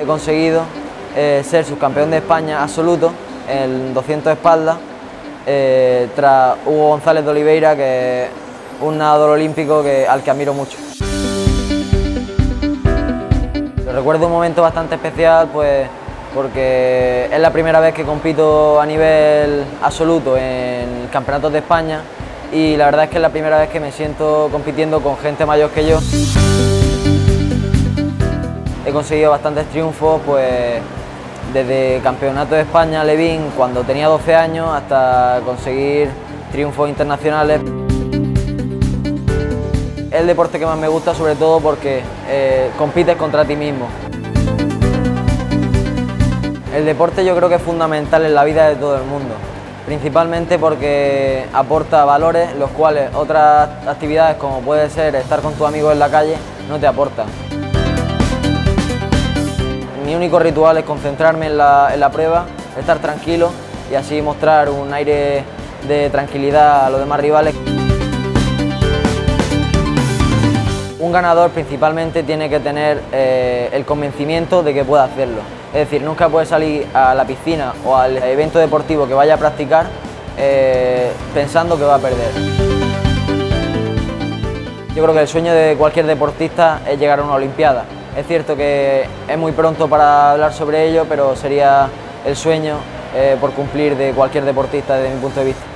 He conseguido ser subcampeón de España absoluto en 200 espaldas tras Hugo González de Oliveira, que es un nadador olímpico al que admiro mucho. Recuerdo un momento bastante especial, pues, porque es la primera vez que compito a nivel absoluto en campeonatos de España y la verdad es que es la primera vez que me siento compitiendo con gente mayor que yo. He conseguido bastantes triunfos, pues, desde Campeonato de España Levín cuando tenía 12 años hasta conseguir triunfos internacionales. Es el deporte que más me gusta, sobre todo porque compites contra ti mismo. El deporte yo creo que es fundamental en la vida de todo el mundo, principalmente porque aporta valores los cuales otras actividades, como puede ser estar con tus amigos en la calle, no te aportan. Mi único ritual es concentrarme en la prueba, estar tranquilo y así mostrar un aire de tranquilidad a los demás rivales. Un ganador principalmente tiene que tener el convencimiento de que puede hacerlo. Es decir, nunca puede salir a la piscina o al evento deportivo que vaya a practicar pensando que va a perder. Yo creo que el sueño de cualquier deportista es llegar a una Olimpiada. Es cierto que es muy pronto para hablar sobre ello, pero sería el sueño por cumplir de cualquier deportista desde mi punto de vista.